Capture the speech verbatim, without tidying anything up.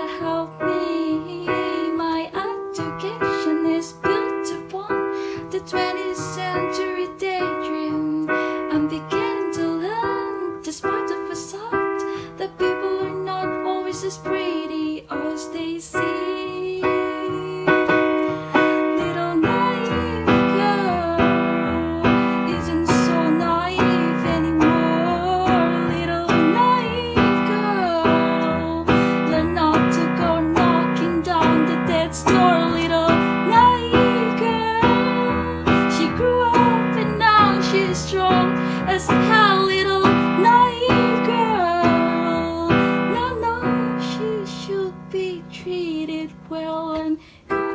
help me. My education is built upon the twentieth century daydream. I'm beginning to learn, despite the facade, that people are not always as pretty as they seem. Little naive girl isn't so naive anymore. Little naive girl, learn not to go knocking down the dead's door. Little naive girl, she grew up and now she's strong as hell. Little naive girl, no, no, she should be treated well and